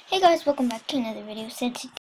Hey guys, welcome back to another video. So